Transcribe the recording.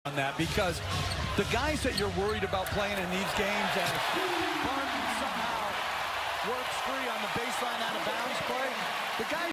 on that, because the guys that you're worried about playing in these games, and Barton somehow works free on the baseline out of bounds play, the guys